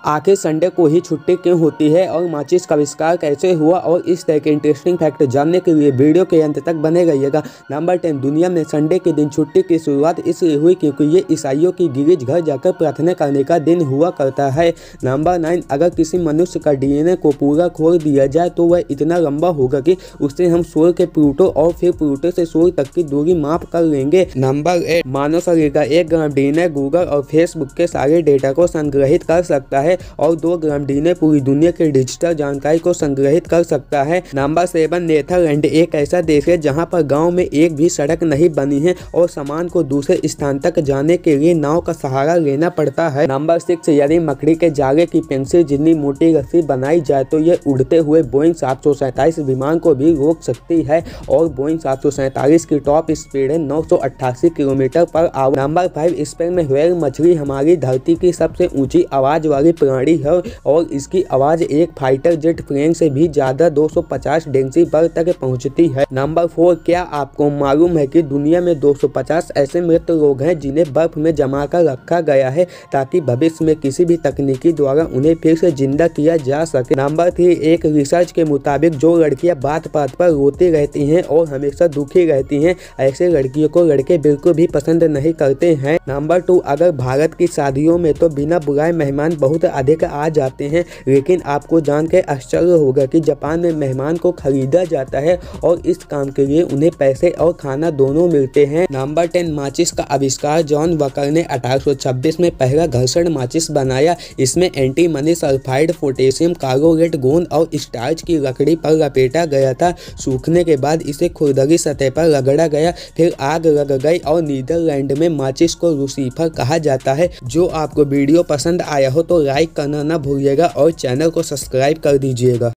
आखिर संडे को ही छुट्टी क्यों होती है और माचिस का आविष्कार कैसे हुआ और इस तरह के इंटरेस्टिंग फैक्ट जानने के लिए वीडियो के अंत तक बने रहिएगा। नंबर 10, दुनिया में संडे के दिन छुट्टी की शुरुआत इसलिए हुई क्योंकि ये ईसाइयों की गिरज घर जाकर प्रार्थना करने का दिन हुआ करता है। नंबर 9, अगर किसी मनुष्य का डीएनए को पूरा खोल दिया जाए तो वह इतना लंबा होगा कि उससे हम सूर्य के प्लूटो और फिर प्लूटो से सूर्य तक की दूरी माप कर लेंगे। नंबर 8, मानव शरीर का 1 ग्राम डीएनए गूगल और फेसबुक के सारे डेटा को संग्रहित कर सकता है और 2 ग्राम डीएनए पूरी दुनिया की डिजिटल जानकारी को संग्रहित कर सकता है। नंबर 7, नेदरलैंड एक ऐसा देश है जहां पर गांव में एक भी सड़क नहीं बनी है और सामान को दूसरे स्थान तक जाने के लिए नाव का सहारा लेना पड़ता है। नंबर 6, यदि मकड़ी के जाले की पेंसिल जितनी मोटी रस्सी बनाई जाए तो यह उड़ते हुए बोइंग 747 विमान को भी रोक सकती है और बोइंग 747 की टॉप स्पीड है 988 kilometre per hour. Number 5, Spain में व्हेल मछली हमारी धरती की सबसे ऊंची आवाज वाली प्राणी है और इसकी आवाज एक फाइटर जेट प्लेन से भी ज्यादा 250 डेसिबल तक पहुंचती है। नंबर 4, क्या आपको मालूम है कि दुनिया में 250 ऐसे मृत लोग हैं जिन्हें बर्फ में जमा कर रखा गया है ताकि भविष्य में किसी भी तकनीकी द्वारा उन्हें फिर से जिंदा किया जा सके। नंबर 3, एक रिसर्च के मुताबिक जो लड़कियां बात बात पर रोती रहती हैं और हमेशा दुखी रहती हैं, ऐसे लड़कियों को लड़के बिल्कुल भी पसंद नहीं करते हैं। नंबर 2, अगर भारत की शादियों में तो बिना बुलाए मेहमान बहुत अधिक आ जाते हैं, लेकिन आपको जान के आश्चर्य होगा कि जापान में मेहमान को खरीदा जाता है और इस काम के लिए उन्हें पैसे और खाना दोनों मिलते हैं। नंबर 10, माचिस का आविष्कार जॉन वकर ने 1826 में पहला घर्षण माचिस बनाया। इसमें एंटीमनी सल्फाइड, पोटेशियम कार्बोनेट गोंद और स्टार्च की लकड़ी पर लपेटा गया था। सूखने के बाद इसे खुरदरी सतह पर रगड़ा गया, फिर आग लग गई और नीदरलैंड में माचिस को लूसीफर कहा जाता है। जो आपको वीडियो पसंद आया हो तो लाइक करना ना भूलिएगा और चैनल को सब्सक्राइब कर दीजिएगा।